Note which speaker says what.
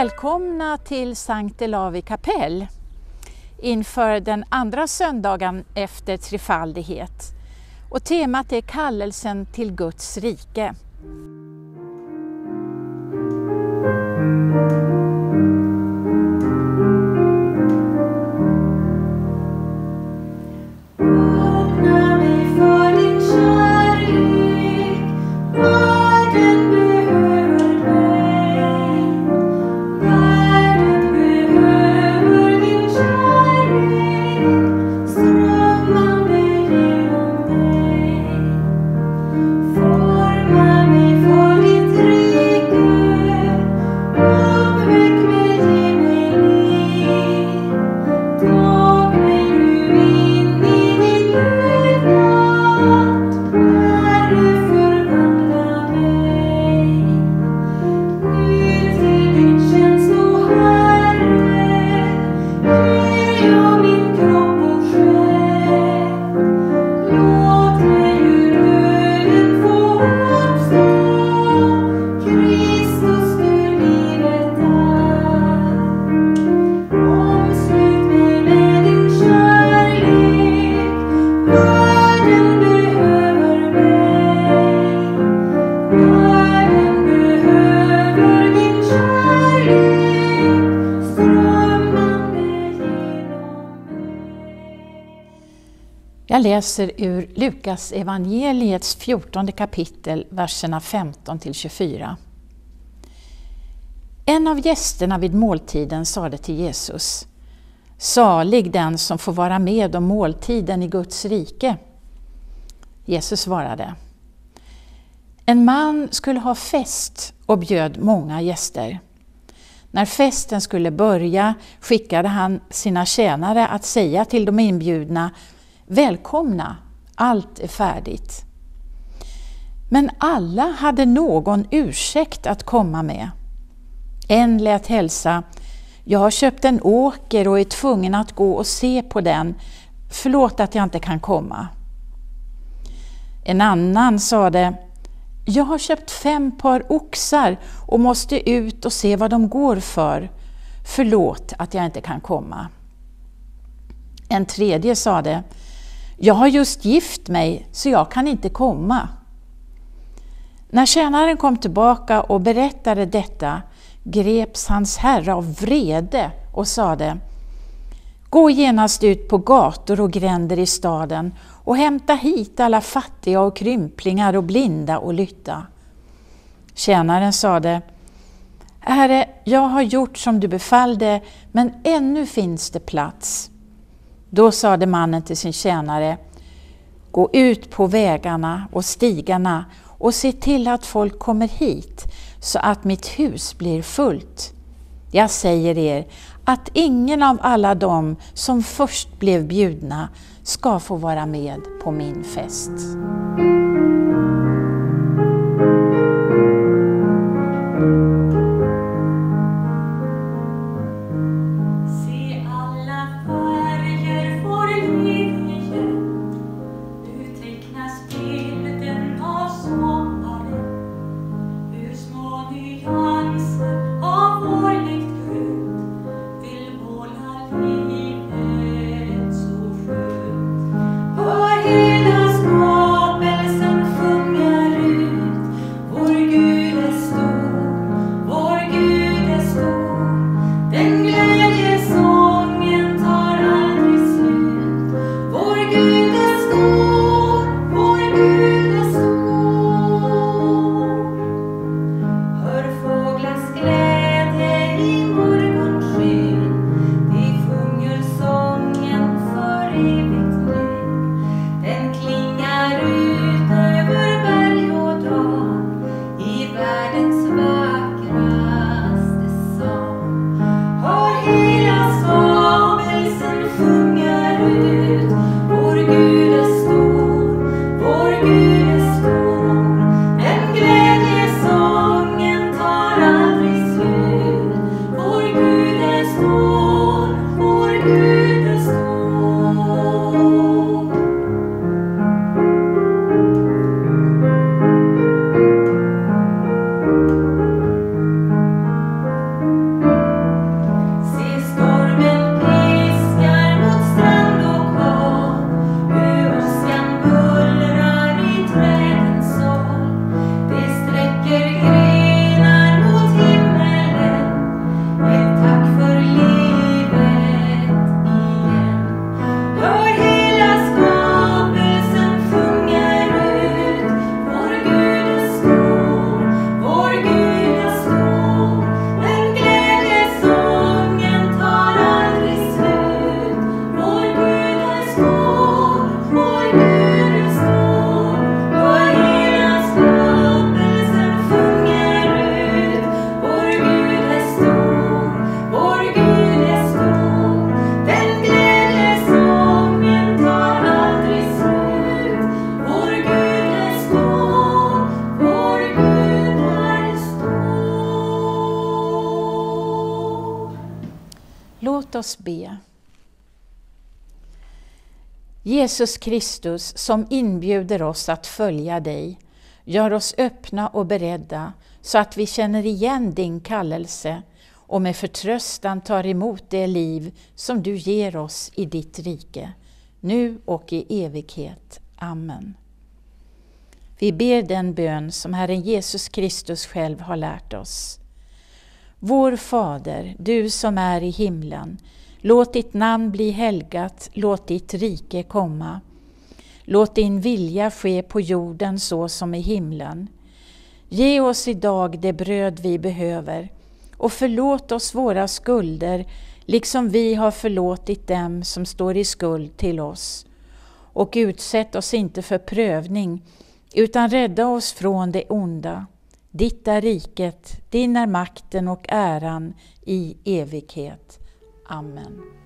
Speaker 1: Välkomna till Sankt Elavi kapell inför den andra söndagen efter trefaldighet. Och temat är kallelsen till Guds rike. Jag läser ur Lukas evangeliets 14 kapitel, verserna 15-24. En av gästerna vid måltiden sade till Jesus: Salig den som får vara med om måltiden i Guds rike. Jesus svarade: En man skulle ha fest och bjöd många gäster. När festen skulle börja skickade han sina tjänare att säga till de inbjudna: Välkomna, allt är färdigt. Men alla hade någon ursäkt att komma med. En lät hälsa: Jag har köpt en åker och är tvungen att gå och se på den. Förlåt att jag inte kan komma. En annan sade: Jag har köpt 5 par oxar och måste ut och se vad de går för. Förlåt att jag inte kan komma. En tredje sade: Jag har just gift mig så jag kan inte komma. När tjänaren kom tillbaka och berättade detta greps hans herre av vrede och sade: Gå genast ut på gator och gränder i staden och hämta hit alla fattiga och krymplingar och blinda och lytta. Tjänaren sade: Herre, jag har gjort som du befallde, men ännu finns det plats. Då sade mannen till sin tjänare: Gå ut på vägarna och stigarna och se till att folk kommer hit så att mitt hus blir fullt. Jag säger er att ingen av alla dem som först blev bjudna ska få vara med på min fest.
Speaker 2: Hela skapelsen
Speaker 1: oss be. Jesus Kristus, som inbjuder oss att följa dig, gör oss öppna och beredda så att vi känner igen din kallelse och med förtröstan tar emot det liv som du ger oss i ditt rike, nu och i evighet. Amen. Vi ber den bön som Herren Jesus Kristus själv har lärt oss. Vår Fader, du som är i himlen, låt ditt namn bli helgat, låt ditt rike komma. Låt din vilja ske på jorden så som i himlen. Ge oss idag det bröd vi behöver och förlåt oss våra skulder liksom vi har förlåtit dem som står i skuld till oss. Och utsätt oss inte för prövning utan rädda oss från det onda. Ditt är riket, din är makten och äran i evighet. Amen.